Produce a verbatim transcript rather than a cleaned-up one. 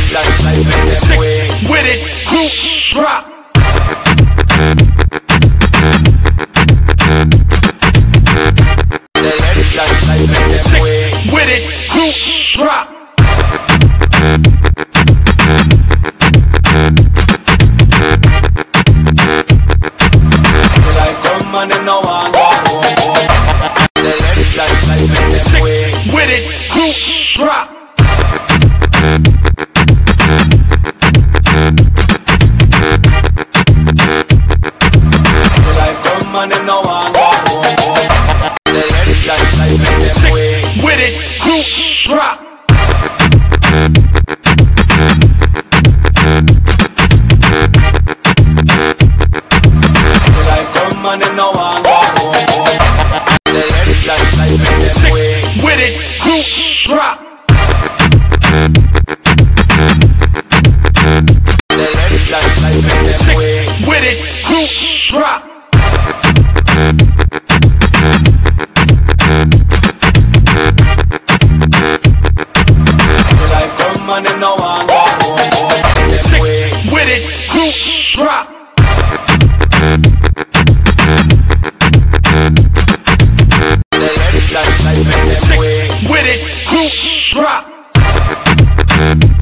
Sick with it, group drop. Sick with it, group drop. Like come on and no one go home. Sick with it, group drop. Like come on and no one go home. Sick with it, group drop. Like come on and no one go home. Sick with it, group drop. Sick with it, group drop. Like come on and no one go home. Sick with it, group drop. Sick with it, group drop.